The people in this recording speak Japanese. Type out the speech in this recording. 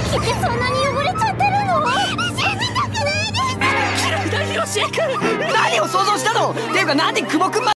ってそんなに汚れちゃってるの？信じたくないです。嫌いだヒロシ君。何を想像したの？っていうかなんで久保君